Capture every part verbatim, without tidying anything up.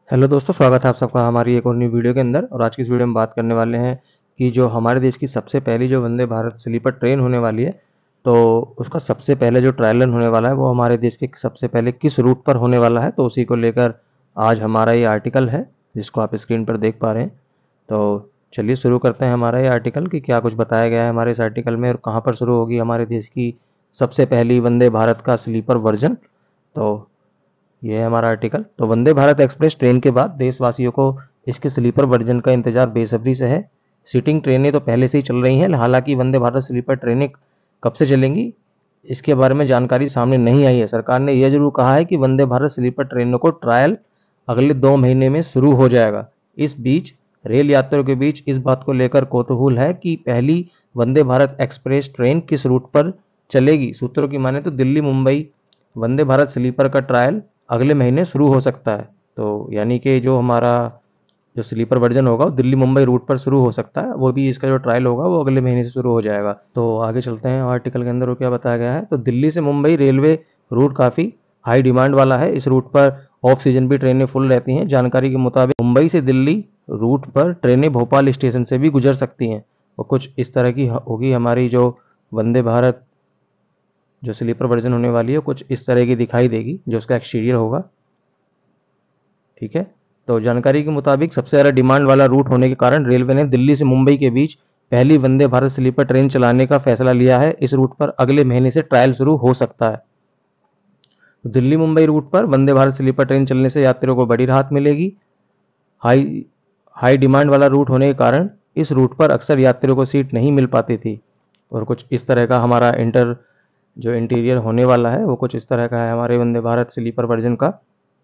Hello दोस्तों, स्वागत है आप सबका हमारी एक और न्यू वीडियो के अंदर। और आज की इस वीडियो में बात करने वाले हैं कि जो हमारे देश की सबसे पहली जो वंदे भारत स्लीपर ट्रेन होने वाली है, तो उसका सबसे पहले जो ट्रायल रन होने वाला है वो हमारे देश के सबसे पहले किस रूट पर होने वाला है, तो उसी को लेकर आज हमारा ये आर्टिकल है जिसको आप स्क्रीन पर देख पा रहे हैं। तो चलिए शुरू करते हैं हमारा ये आर्टिकल कि क्या कुछ बताया गया है हमारे इस आर्टिकल में और कहाँ पर शुरू होगी हमारे देश की सबसे पहली वंदे भारत का स्लीपर वर्जन। तो ये है हमारा आर्टिकल। तो वंदे भारत एक्सप्रेस ट्रेन के बाद देशवासियों को इसके स्लीपर वर्जन का इंतजार बेसब्री से है। सीटिंग ट्रेनें तो पहले से ही चल रही हैं, हालांकि वंदे भारत स्लीपर ट्रेनें कब से चलेंगी इसके बारे में जानकारी सामने नहीं आई है। सरकार ने यह जरूर कहा है कि वंदे भारत स्लीपर ट्रेनों को ट्रायल अगले दो महीने में शुरू हो जाएगा। इस बीच रेल यात्रियों के बीच इस बात को लेकर कौतूहल है कि पहली वंदे भारत एक्सप्रेस ट्रेन किस रूट पर चलेगी। सूत्रों की माने तो दिल्ली मुंबई वंदे भारत स्लीपर का ट्रायल अगले महीने शुरू हो सकता है। तो यानी कि जो हमारा जो स्लीपर वर्जन होगा वो दिल्ली मुंबई रूट पर शुरू हो सकता है, वो भी इसका जो ट्रायल होगा वो अगले महीने से शुरू हो जाएगा। तो आगे चलते हैं आर्टिकल के अंदर वो क्या बताया गया है। तो दिल्ली से मुंबई रेलवे रूट काफ़ी हाई डिमांड वाला है। इस रूट पर ऑफ सीजन भी ट्रेनें फुल रहती हैं। जानकारी के मुताबिक मुंबई से दिल्ली रूट पर ट्रेनें भोपाल स्टेशन से भी गुजर सकती हैं और कुछ इस तरह की होगी हमारी जो वंदे भारत जो स्लीपर वर्जन होने वाली है, कुछ इस तरह की दिखाई देगी जो उसका एक्सटीरियर होगा। ठीक है, तो जानकारी के मुताबिक सबसे ज़्यादा डिमांड वाला रूट होने के कारण रेलवे ने दिल्ली से मुंबई के बीच पहली वंदे भारत स्लीपर ट्रेन चलाने का फैसला लिया है। इस रूट पर अगले महीने से ट्रायल शुरू हो सकता है। तो दिल्ली मुंबई रूट पर वंदे भारत स्लीपर ट्रेन चलने से यात्रियों को बड़ी राहत मिलेगी। हाई हाई डिमांड वाला रूट होने के कारण इस रूट पर अक्सर यात्रियों को सीट नहीं मिल पाती थी। और कुछ इस तरह का हमारा इंटर जो इंटीरियर होने वाला है वो कुछ इस तरह का है हमारे वंदे भारत स्लीपर वर्जन का।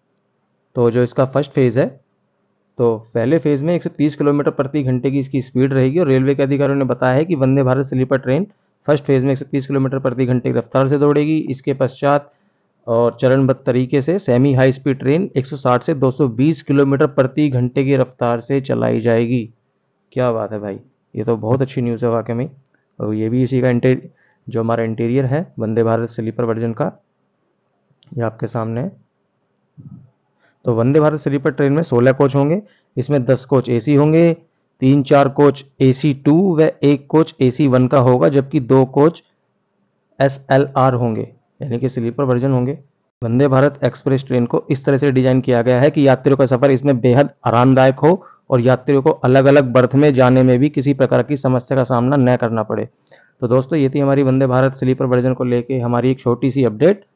तो जो इसका फर्स्ट फेज़ है, तो पहले फेज़ में एक सौ तीस किलोमीटर प्रति घंटे की इसकी स्पीड रहेगी और रेलवे के अधिकारियों ने बताया है कि Vande Bharat sleeper train first phase में एक सौ तीस किलोमीटर प्रति घंटे की रफ्तार से दौड़ेगी। इसके पश्चात और चरणबद्ध तरीके से सेमी हाई स्पीड ट्रेन एक सौ साठ से दो सौ बीस किलोमीटर प्रति घंटे की रफ्तार से चलाई जाएगी। क्या बात है भाई, ये तो बहुत अच्छी न्यूज़ है वाकई में। और ये भी इसी का इंटीरियर जो हमारा इंटीरियर है वंदे भारत स्लीपर वर्जन का, ये आपके सामने है। तो वंदे भारत स्लीपर ट्रेन में सोलह कोच होंगे। इसमें दस कोच एसी होंगे, तीन चार कोच एसी टू व एक कोच एसी वन का होगा, जबकि दो कोच एसएलआर होंगे यानी कि स्लीपर वर्जन होंगे। वंदे भारत एक्सप्रेस ट्रेन को इस तरह से डिजाइन किया गया है कि यात्रियों का सफर इसमें बेहद आरामदायक हो और यात्रियों को अलग अलग बर्थ में जाने में भी किसी प्रकार की समस्या का सामना न करना पड़े। तो दोस्तों, ये थी हमारी वंदे भारत स्लीपर वर्जन को लेके हमारी एक छोटी सी अपडेट।